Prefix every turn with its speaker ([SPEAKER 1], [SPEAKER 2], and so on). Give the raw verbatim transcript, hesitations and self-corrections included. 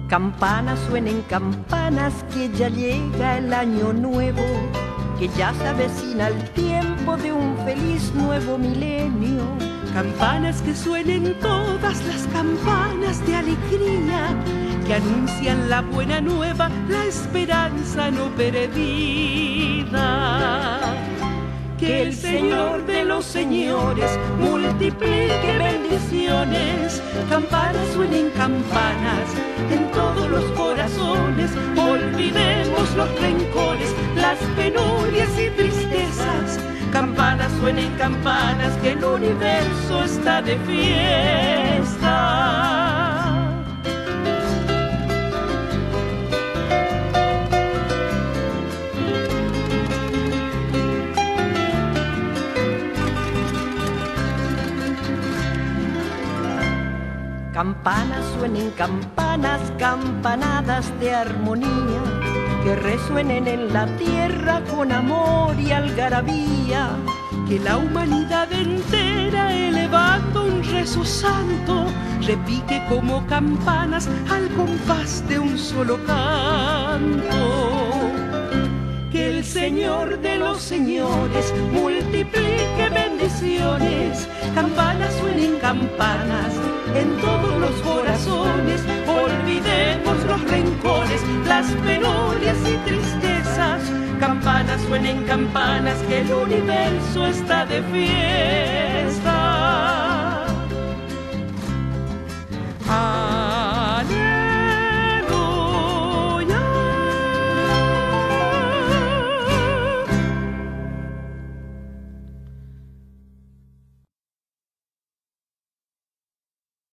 [SPEAKER 1] Campanas suenen campanas, que ya llega el año nuevo, que ya se avecina el tiempo de un feliz nuevo milenio.
[SPEAKER 2] Campanas que suenen todas las campanas de alegría, que anuncian la buena nueva, la esperanza no perdida.
[SPEAKER 1] Que el Señor de los señores multiplique bendiciones.
[SPEAKER 2] Campanas suenen campanas en todos los corazones. Olvidemos los rencores, las penurias y tristezas. Campanas suenen campanas, que el universo está de fiesta.
[SPEAKER 1] Campanas suenen campanas, campanadas de armonía, que resuenen en la tierra con amor y algarabía.
[SPEAKER 2] Que la humanidad entera, elevando un rezo santo, repique como campanas al compás de un solo canto.
[SPEAKER 1] Que el Señor de los señores multiplique bendiciones.
[SPEAKER 2] Campanas suenen campanas en todos los corazones. Olvidemos los rencores, las penurias y tristezas. Campanas suenen campanas, que el universo está de fiesta. Ah.